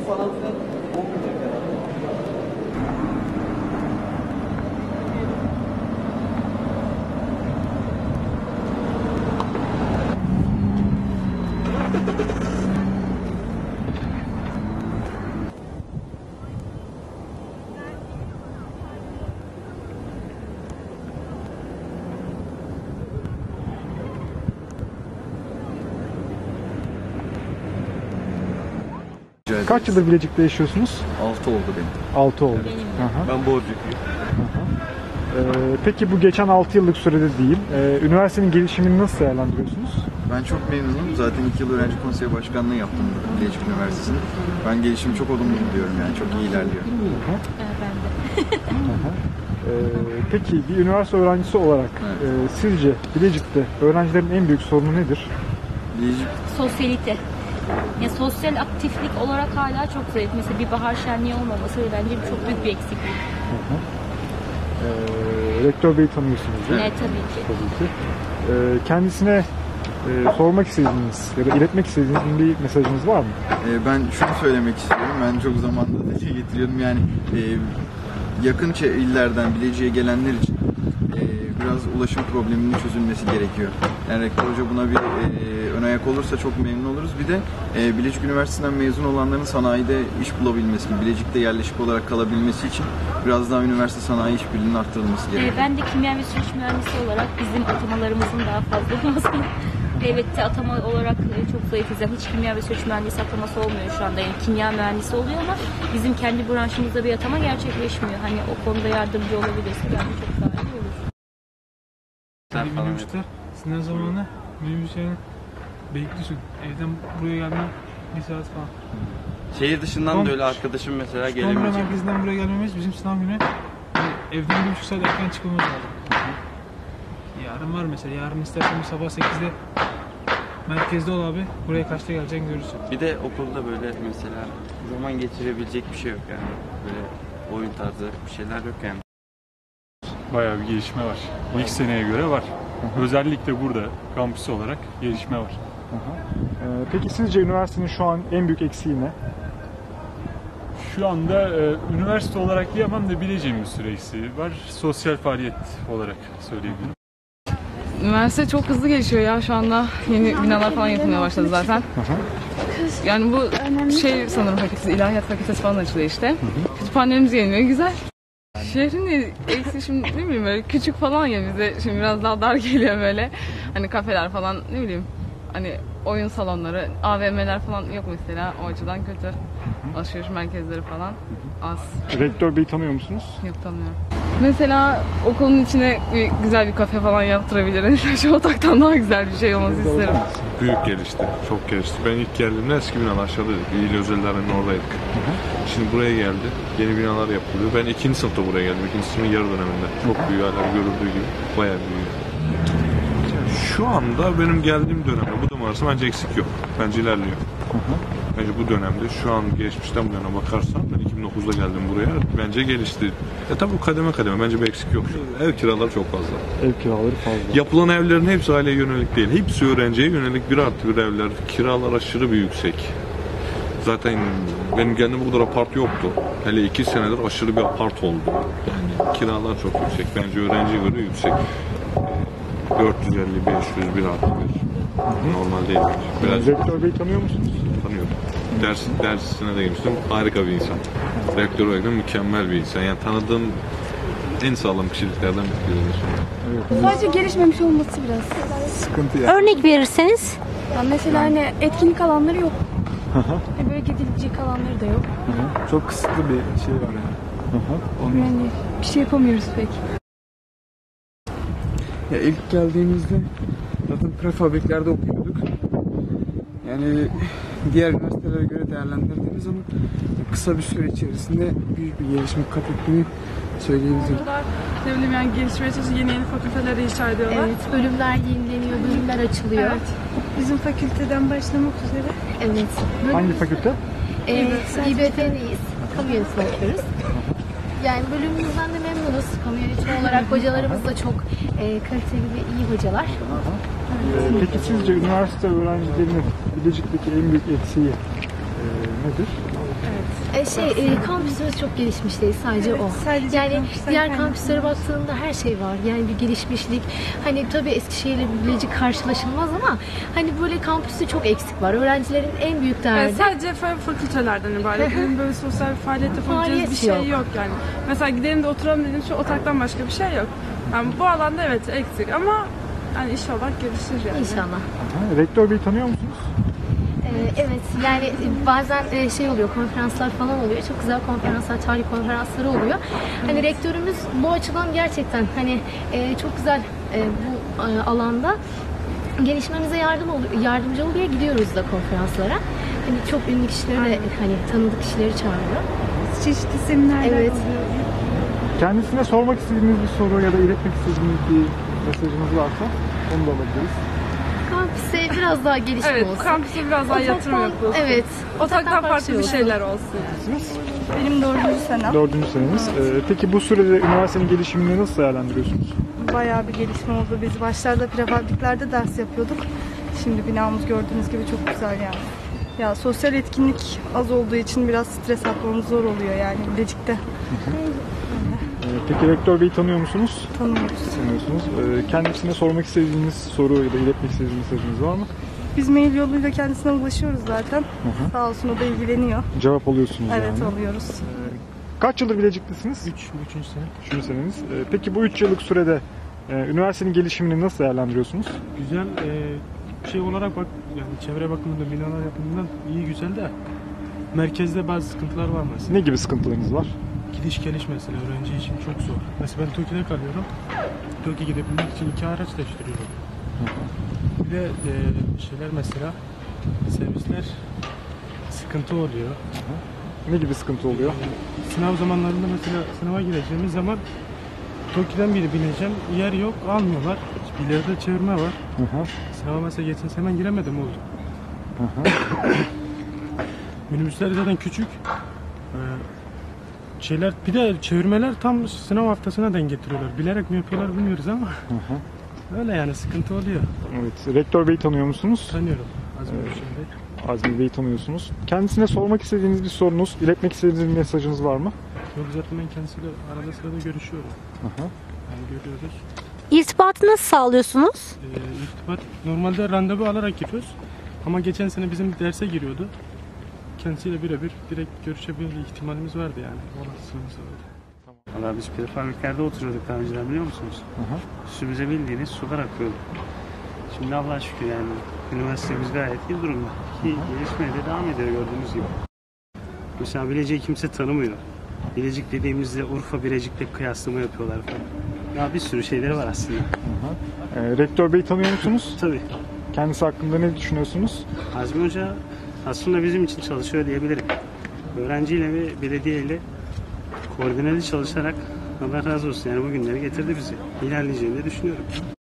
Kaç yıldır Bilecik'te yaşıyorsunuz? 6 oldu benim. 6 oldu. Ben Borcukluyum. Peki bu geçen 6 yıllık sürede değil, üniversitenin gelişimini nasıl değerlendiriyorsunuz? Ben çok memnunum. Zaten 2 yıl öğrenci konseyi başkanlığı yaptım Bilecik Üniversitesi'nde. Ben gelişimi çok olumlu buluyorum yani. Çok iyi ilerliyor. Ben de. Peki bir üniversite öğrencisi olarak sizce Bilecik'te öğrencilerin en büyük sorunu nedir? Bilecik Sosyalite. Ya sosyal aktiflik olarak hala çok zayıf. Mesela bir bahar şenliği olmaması bence çok büyük bir eksiklik. Rektör Bey'i tanıyorsunuz değil mi? Evet, tabii ki. Tabii ki. Kendisine sormak istediğiniz ya da iletmek istediğiniz bir mesajınız var mı? ben şunu söylemek istiyorum. Ben çok zamanda da getiriyordum. Yani yakın illerden Bilecik'e gelenler için biraz ulaşım probleminin çözülmesi gerekiyor. Yani Rektör Hoca buna bir ön ayak olursa çok memnun oluruz. Bir de Bilecik Üniversitesi'nden mezun olanların sanayide iş bulabilmesi, Bilecik'te yerleşik olarak kalabilmesi için biraz daha üniversite sanayi işbirliğinin arttırılması gerekiyor. Ben de kimya ve süreç mühendisi olarak bizim atamalarımızın daha fazla olmasını devlette atama olarak çok zayıfız. Yani hiç kimya ve süreç mühendisi ataması olmuyor şu anda. Yani kimya mühendisi oluyor ama bizim kendi branşımızda bir atama gerçekleşmiyor. Hani o konuda yardımcı olabilirse bence çok daha iyi olur. Minibüsler sınav zamanı minibüslerin bekliyorsun. Evden buraya gelmem bir saat falan. Şehir dışından da öyle arkadaşım mesela Londra gelemeyecek. merkezinden buraya gelmemiz bizim sınav günü. Yani evden 1,5 saat erken çıkmamız lazım. Yarın var mesela. Yarın istersen sabah 8'de merkezde ol abi. Buraya kaçta geleceksin görürsün. Bir de okulda böyle mesela zaman geçirebilecek bir şey yok yani. Böyle oyun tarzı bir şeyler yok yani. Bayağı bir gelişme var. İlk seneye göre var. Özellikle burada kampüs olarak gelişme var. Peki sizce üniversitenin şu an en büyük eksiği ne? Şu anda üniversite olarak diyemem de bileceğim bir sürü eksiği var. Sosyal faaliyet olarak söyleyebilirim. Üniversite çok hızlı gelişiyor ya şu anda. Yeni binalar falan yapılmaya başladı zaten. Yani bu sanırım fakültesi, ilahiyat fakültesi falan açılıyor işte. Kütüphanelerimiz yeniliyor, güzel. Şehrin eksi şimdi ne bileyim böyle küçük falan ya bize şimdi biraz daha dar geliyor böyle. Hani kafeler falan ne bileyim hani oyun salonları, AVM'ler falan yok mesela o açıdan kötü. Alışveriş merkezleri falan az. Rektör Bey'i tanıyor musunuz? Yok tanımıyorum. Mesela okulun içine güzel bir kafe falan yaptırabiliriz. Şu otaktan daha güzel bir şey olması isterim. Büyük gelişti, çok gelişti. Ben ilk geldiğimde eski binalar aşağıdaydık. İl Özeller'in oradaydık. Şimdi buraya geldi, yeni binalar yapılıyor. Ben 2. sınıfta buraya geldim, 2. sınıfın yarı döneminde. Çok büyük, hala görüldüğü gibi, bayağı büyük. Şu anda benim geldiğim dönemde, bu dönem arası bence eksik yok. Bence ilerliyor. Bence bu dönemde, şu an geçmişten bu yana bakarsan, ben 2009'da geldim buraya, bence gelişti. Tabii bu kademe kademe, bence bir eksik yok. Ev kiraları çok fazla. Ev kiraları fazla. Yapılan evlerin hepsi aileye yönelik değil. Hepsi öğrenciye yönelik 1+1 evler. Kiralar aşırı bir yüksek. Zaten benim geldiğimde bu kadar apart yoktu. Hele 2 senedir aşırı bir apart oldu. Yani kiralar çok yüksek. Bence öğrenciye göre yüksek. 450-500 1+1. Normal değil. Biraz Rektör Bey'i tanıyor musunuz? tanıyorum. Dersine de girmiştim. Harika bir insan. Rektör olarak mükemmel bir insan. Yani tanıdığım en sağlam kişiliklerden biridir. Sadece gelişmemiş olması biraz Sıkıntı yani. Örnek verirseniz? yani mesela hani etkinlik alanları yok. Böyle gidilecek alanları da yok. Çok kısıtlı bir şey var yani. Yani bir şey yapamıyoruz pek. Ya ilk geldiğimizde zaten prefabriklerde okuyorduk. Yani diğer üniversitelere göre değerlendirdiğimiz zaman kısa bir süre içerisinde büyük bir gelişme kat ettiğini söyleyebilirim. Ne bileyim yani gelişmeye çalışıyor, yeni fakülteler inşa ediyorlar. Evet, bölümler yenileniyor, bölümler açılıyor. Evet. Bizim fakülteden başlamak üzere. Evet. Hangi fakülte? İBF'deyiz. Kamu yönetimi okuyoruz. Yani bölümümüzden de memnunuz. Kamu yönetimi olarak hocalarımız da çok kaliteli ve iyi hocalar. Peki sizce üniversite öğrencilerinin Bilecik'teki en büyük eksiği nedir? Kampüsümüz çok gelişmiş değil, sadece o. Sadece Yani kampüsten diğer kaynaklı. kampüslere baktığında her şey var. Yani bir gelişmişlik. Hani tabii Eskişehir'le Bilecik karşılaşılmaz ama hani böyle kampüste çok eksik var. Öğrencilerin en büyük derdi. Evet, sadece fakültelerden ibaret. Benim böyle sosyal bir faaliyet yapabileceğimiz bir Faaliyet şey yok yani. Mesela gidelim de oturalım dediğim şu otaktan başka bir şey yok. Yani bu alanda evet eksik ama yani inşallah gelişir yani. İnşallah. Aha, Rektör Bey'i tanıyor musunuz? Evet, yani bazen şey oluyor, konferanslar falan oluyor. Çok güzel konferanslar, tarih konferansları oluyor. Hani rektörümüz bu açıdan gerçekten hani çok güzel bu alanda gelişmemize yardımcı oluyor. Gidiyoruz da konferanslara. Hani çok ünlü kişileri de hani tanıdık kişileri çağırıyor. Çeşitli seminerler Evet. oluyor. Kendisine sormak istediğiniz bir soru ya da iletmek istediğiniz bir mesajınız varsa onu da alabiliriz. Kampüse biraz daha gelişme Evet, olsun. kampüse biraz daha yatırım yapılsın. Evet. Otaktan farklı bir olsun. şeyler olsun. Benim 4. senem. 4. seneniz. Peki bu sürede üniversitenin gelişimini nasıl değerlendiriyorsunuz? Bayağı bir gelişme oldu. Biz başlarda prefabriklerde ders yapıyorduk. Şimdi binamız gördüğünüz gibi çok güzel yani. Ya sosyal etkinlik az olduğu için biraz stres atmamız zor oluyor yani Bilecik'te. Peki Rektör Bey'i tanıyor musunuz? Tanıyoruz. Tanıyorsunuz. Kendisine sormak istediğiniz soru ya da iletmek istediğiniz mesajınız var mı? Biz mail yoluyla kendisine ulaşıyoruz zaten. Sağ olsun o da ilgileniyor. Cevap alıyorsunuz Evet, yani. alıyoruz. Kaç yıldır Bilecik'tesiniz? 3. sene. 3. seneniz. Peki bu 3 yıllık sürede üniversitenin gelişimini nasıl değerlendiriyorsunuz? Güzel şey olarak bak yani çevre bakımından, binalar yapımından iyi güzel de merkezde bazı sıkıntılar var mesela. Ne gibi sıkıntılarınız var? Gidiş geliş mesela öğrenci için çok zor. Mesela ben Tokyo'da kalıyorum. Tokyo'ya gidebilmek için 2 araç değiştiriyorum. Bir de şeyler mesela servisler sıkıntı oluyor. Ne gibi sıkıntı oluyor? Sınav zamanlarında mesela sınava gireceğimiz zaman Tokyo'dan biri bineceğim. Yer yok, almıyorlar. İleride çevirme var. Sınava mesela geçen sene ben giremedim oldu. Minibüsler zaten küçük. Şeyler bir de çevirmeler tam sınav haftasına denk getiriyorlar. Bilerek mi yapıyorlar bilmiyoruz ama. Öyle yani sıkıntı oluyor. Evet. Rektör Bey'i tanıyor musunuz? Tanıyorum. Azmi Azmi Bey'i tanıyorsunuz. Kendisine sormak istediğiniz bir sorunuz, iletmek istediğiniz bir mesajınız var mı? Yok zaten ben kendisiyle arada sırada görüşüyorum. Yani görüyoruz. İrtibatı nasıl sağlıyorsunuz? İrtibat normalde randevu alarak gidiyoruz. Ama geçen sene bizim derse giriyordu. Kendisiyle birebir direkt görüşebilme ihtimalimiz vardı yani. Olasılığımız vardı. Valla biz prefabriklerde oturuyorduk daha önceden biliyor musunuz? Üstümüze bildiğiniz sular akıyordu. Şimdi Allah'a şükür yani üniversitemiz gayet iyi durumda. Ki gelişmeye de devam ediyor gördüğünüz gibi. Mesela Bilecik'i kimse tanımıyor. Bilecik dediğimizde Urfa Bilecik'te kıyaslama yapıyorlar falan. Ya bir sürü şeyleri var aslında. Rektör Bey'i tanıyor musunuz? Tabii. Kendisi hakkında ne düşünüyorsunuz? Azmi Hoca aslında bizim için çalışıyor diyebilirim. Öğrenciyle ve belediyeyle koordineli çalışarak Allah razı olsun yani bugünleri getirdi bizi. İlerleyeceğini de düşünüyorum.